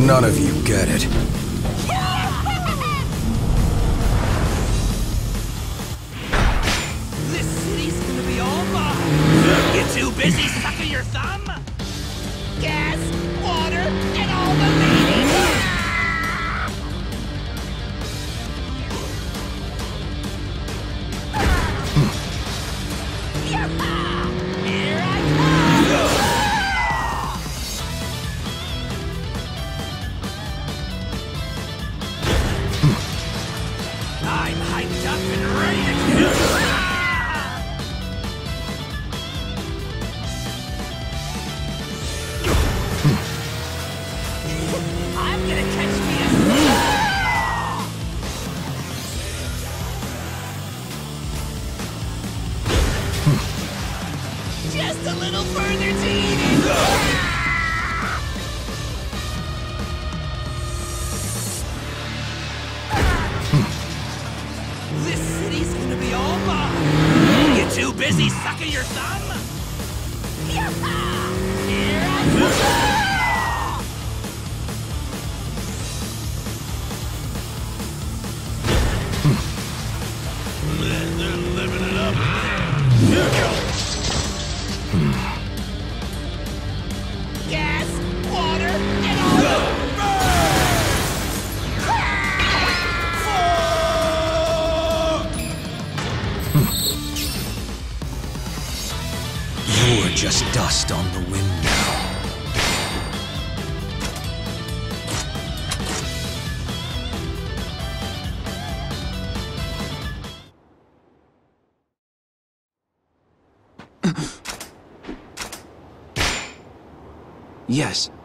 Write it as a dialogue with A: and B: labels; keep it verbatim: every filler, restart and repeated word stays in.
A: None of you get it.
B: This city's gonna be all mine! You too busy sucking your thumb? Gas, water, and all the ladies! Here I come! I'm hyped up and ready to kill! I'm gonna catch me a... Just a little further to eat it! This city's gonna be all mine! You too busy sucking your thumb? Here I come! They're living it up. Gas, water, and all the...
A: You're just dust on the wind now.
C: Yes.